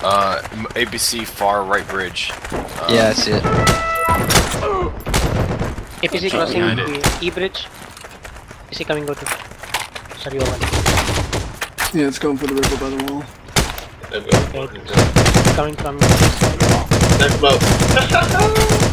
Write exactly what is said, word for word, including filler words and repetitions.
Uh, A P C far right bridge. Uh, yeah, I see it. A P C crossing the E bridge. A P C coming go to. Sorry, over. Yeah, it's going for the river by the wall. Okay. Coming from the side. Next boat.